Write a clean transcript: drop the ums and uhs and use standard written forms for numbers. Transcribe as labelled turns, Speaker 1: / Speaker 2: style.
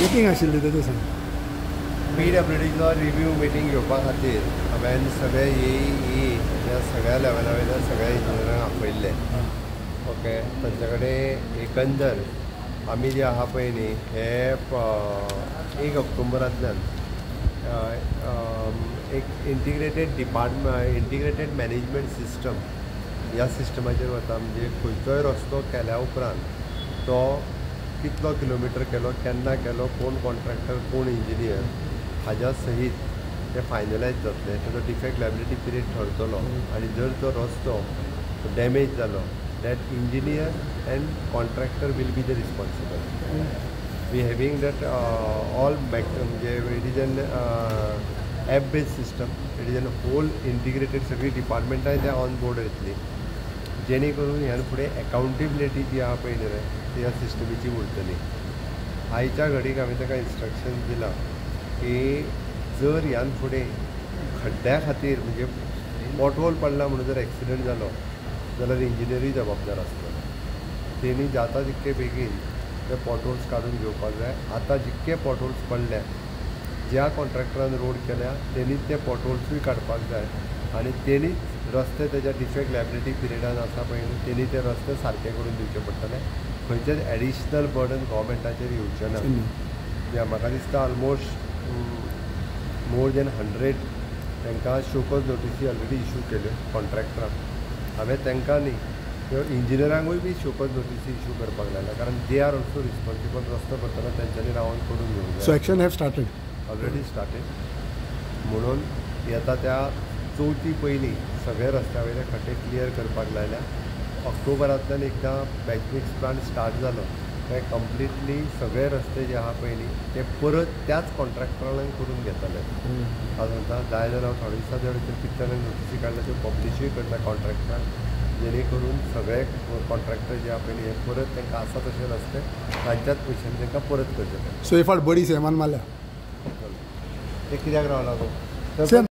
Speaker 1: Meeting आशिल्ली तेजे सांग.
Speaker 2: PWDचो रिव्यू मिटींग घेवपा खातीर हांवें सगळे ह्या सगळ्या लेवला वयल्या सगळ्या इंजिनियरांक आपयल्ले. ओके, तांचे कडेन एकंदर आमी जे आहा पळय न्ही हे 1 ऑक्टोबरांतल्यान एक इंटिग्रेटेड मॅनेजमेंट सिस्टम ह्या सिस्टमाचेर वता. म्हणजे खंयचोय रस्तो केल्या उपरांत तो कितलो किलोमिटर केलो, केन्ना केलो, कोण कॉन्ट्रॅक्टर, कोण इंजिनियर हाज्या सहीत ते फायनलायज जातले. ताजो डिफेक्ट लायबिलिटी पिरियड ठरतलो आनी जर तो रस्तो डॅमेज जालो that engineer and contractor will be the responsible. We having that all it is an app based system. It is a whole integrated सगळी डिपार्टमेंटां त्या ऑन बोर्ड येतली जेणे करून ह्यान फुडें अकाउंटेबिलिटी जी आहा पळय न्ही ती ह्या सिस्टमीची उरतली. आयच्या घडीक हांवें ताका इन्स्ट्रक्शन दिलां की जर ह्यान फुडें खड्ड्या खातीर म्हणजे पॉटहोल पडला म्हणून जर एक्सिडंट जालो जाल्यार इंजिनियरूय जबाबदार आसतलो. तेणी जाता तितके बेगीन ते पॉटहोल्स काडून घेवपाक जाय. आतां जितके पॉटहोल्स पडल्या ज्या कॉन्ट्रॅक्टरान रोड केल्या तेणीच ते पॉटहोल्सूय काडपाक जाय आनी तेणीच रस्ते तेज्या डिफेक्ट लायबिलिटी पिरियडान आसा पळय न्ही तेणी ते रस्ते सारके करून दिवचे पडटले. खंयचेच एडिशनल बर्डन गव्हर्मेंटाचेर येवचें ना. म्हाका दिसता ऑलमोस्ट मोर दॅन 100 तांकां शोकॉज नोटिसी ऑलरेडी इशू केल्यो कॉन्ट्रॅक्टरांक. हांवें तांकां न्ही किंवा इंजिनियरांकूय बी शोकॉज नोटिसी इशू करपाक लायला कारण दे आर ऑल्सो रिस्पॉन्सिबल. रस्तो करतना तेंच्यांनी रावन करून घेवंक जाय.
Speaker 1: So action have started
Speaker 2: already started. म्हणून येता त्या चवथी पयलीं सगळे रस्त्या वयले खड्डे क्लियर करपाक लायल्या. ऑक्टोबरांतल्यान एकदां बॅचमिक्स प्लांट स्टार्ट जालो काय कंप्लिटली सगळे रस्ते जे आहा पळय न्ही ते परत त्याच कॉन्ट्रॅक्टरांक करून घेतले. आज म्हणटा जाय जाल्यार हांव थोडे दिसा भितर कितें नोटिसी काडल्या त्यो पब्लिशूय करता कॉन्ट्रॅक्टराक जेणे करून सगळे कॉन्ट्रॅक्टर जे आहा पळय न्ही हे परत तांकां आसा तशे रस्ते तांच्याच पयशांनी तांकां परत करचे पडटा.
Speaker 1: सो हे फावट बडी सैमान मारल्या
Speaker 2: ते कित्याक रावला गो.